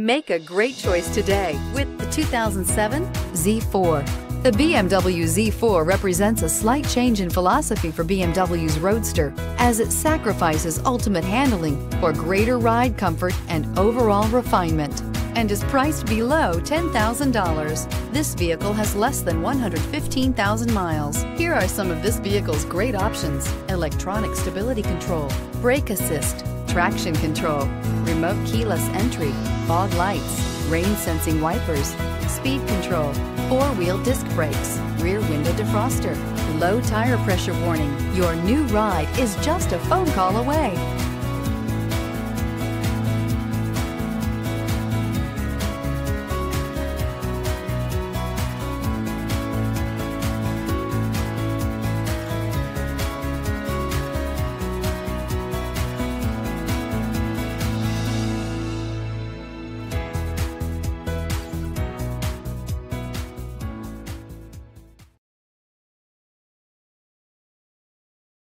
Make a great choice today with the 2007 Z4. The BMW Z4 represents a slight change in philosophy for BMW's Roadster, as it sacrifices ultimate handling for greater ride comfort and overall refinement, and is priced below $10,000. This vehicle has less than 115,000 miles. Here are some of this vehicle's great options: electronic stability control, brake assist, traction control, remote keyless entry, fog lights, rain sensing wipers, speed control, four-wheel disc brakes, rear window defroster, low tire pressure warning. Your new ride is just a phone call away.